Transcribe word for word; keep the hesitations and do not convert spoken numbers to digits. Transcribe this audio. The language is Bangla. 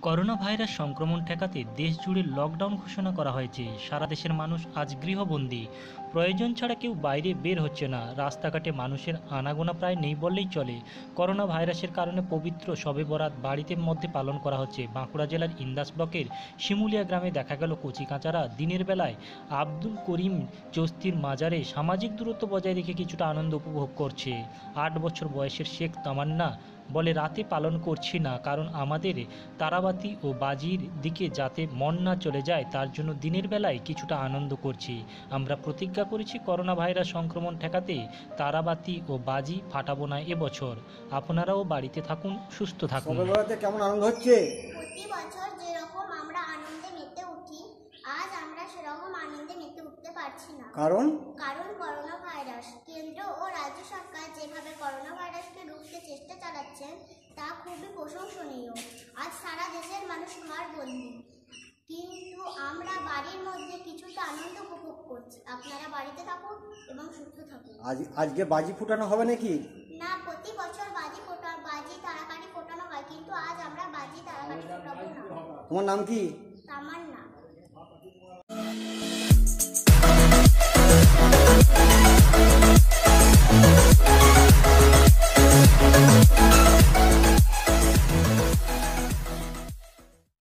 করোনা ভাইরাস সংক্রমণ ঠেকাতে দেশ জুড়ে লকডাউন ঘোষণা করা হয়েছে। সারা দেশের মানুষ আজ গৃহবন্দী। প্রয়োজন ছাড়া কেউ বাইরে বের হচ্ছে না। রাস্তাঘাটে মানুষের আনাগোনা প্রায় নেই বললেই চলে। করোনা ভাইরাসের কারণে পবিত্র শবে বরাত বাড়িতে মধ্যে পালন করা হচ্ছে। বাঁকুড়া জেলার ইন্দাস ব্লকের শিমুলিয়া গ্রামে দেখা গেল কচিকাঁচারা দিনের বেলায় আব্দুল করিম চস্তির মাজারে সামাজিক দূরত্ব বজায় রেখে কিছুটা আনন্দ উপভোগ করছে। আট বছর বয়সের শেখ তামান্না বলে, রাতে পালন করছি না, কারণ আমাদের তারাবাতি ও বাজির দিকে যাতে মন না চলে যায়, তার জন্য দিনের বেলায় কিছুটা আনন্দ করছি। আমরা প্রতিজ্ঞা করেছি করোনা ভাইরাস সংক্রমণ ঠেকাতে তারাবাতি ও বাজি ফাটাবো না এবছর। আপনারাও বাড়িতে থাকুন, সুস্থ থাকুন। কেমন আনন্দ হচ্ছে? প্রতি বছর যেরকম আমরা আনন্দে মেতে উঠি, আজ আমরা সেরকম আনন্দে মেতে উঠতে পারছি না। কারণ কারণ করোনা ভাইরাস। কেন্দ্র ও রাজ্য সরকার যেভাবে করোনা ভাইরাসকে রুখতে চেষ্টা চালাচ্ছেন তা খুবই প্রশংসনীয়। আজ সারা দেশের মানুষ ঘর বন্দী, কিন্তু আমরা বাড়ির মধ্যে কিছুটা আনন্দ উপভোগ করছি। আপনারা বাড়িতে থাকুন এবং সুস্থ থাকুন। আজ আজকে বাজি ফুটানো হবে নাকি? না, প্রতি বছর বাজি ফোটা বাজি তাড়াতাড়ি ফোটানো হয়, কিন্তু আজ আমরা বাজি তাড়াতাড়ি ফোটাবো না। তোমার নাম কি?